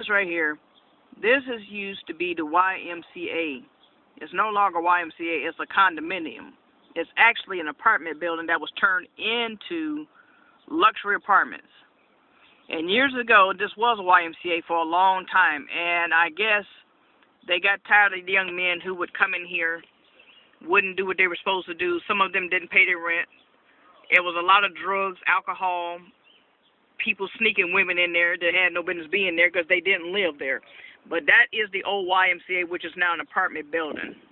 This right here, this is used to be the YMCA. It's no longer YMCA, it's a condominium. It's actually an apartment building that was turned into luxury apartments. And years ago, this was a YMCA for a long time, and I guess they got tired of the young men who would come in here, wouldn't do what they were supposed to do. Some of them didn't pay their rent. It was a lot of drugs, alcohol, people sneaking women in there that had no business being there because they didn't live there. But that is the old YMCA, which is now an apartment building.